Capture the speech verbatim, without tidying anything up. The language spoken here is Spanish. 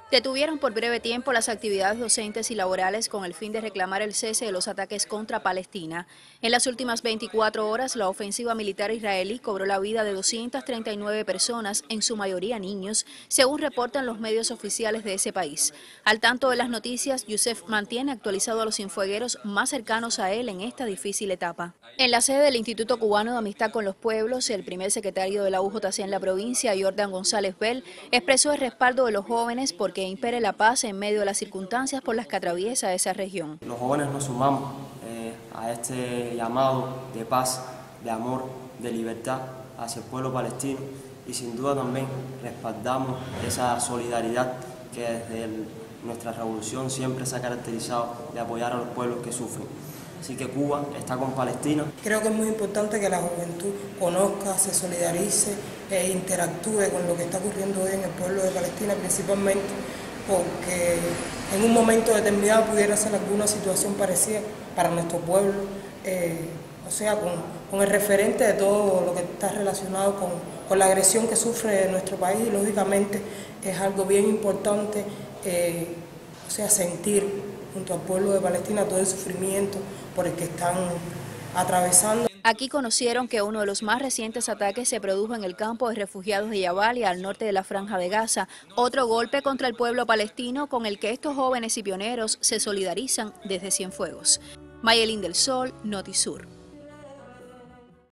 Detuvieron por breve tiempo las actividades docentes y laborales con el fin de reclamar el cese de los ataques contra Palestina. En las últimas veinticuatro horas, la ofensiva militar israelí cobró la vida de doscientas treinta y nueve personas, en su mayoría niños, según reportan los medios oficiales de ese país. Al tanto de las noticias, Youssef mantiene actualizado a los cienfuegueros más cercanos a él en esta difícil etapa. En la sede del Instituto Cubano de Amistad con los Pueblos, el primer secretario de la U J C en la provincia, Jordan González Bell, expresó el respaldo de los jóvenes porque impere la paz en medio de las circunstancias por las que atraviesa esa región. Los jóvenes nos sumamos eh, a este llamado de paz, de amor, de libertad hacia el pueblo palestino y sin duda también respaldamos esa solidaridad que desde el, nuestra revolución siempre se ha caracterizado de apoyar a los pueblos que sufren. Así que Cuba está con Palestina. Creo que es muy importante que la juventud conozca, se solidarice e interactúe con lo que está ocurriendo hoy en el pueblo de Palestina, principalmente porque en un momento determinado pudiera ser alguna situación parecida para nuestro pueblo, eh, o sea, con, con el referente de todo lo que está relacionado con, con la agresión que sufre nuestro país, y lógicamente es algo bien importante, eh, o sea, sentir junto al pueblo de Palestina todo el sufrimiento por el que están atravesando. Aquí conocieron que uno de los más recientes ataques se produjo en el campo de refugiados de Jabalia, al norte de la Franja de Gaza, otro golpe contra el pueblo palestino con el que estos jóvenes y pioneros se solidarizan desde Cienfuegos. Mayelín del Sol, Notisur.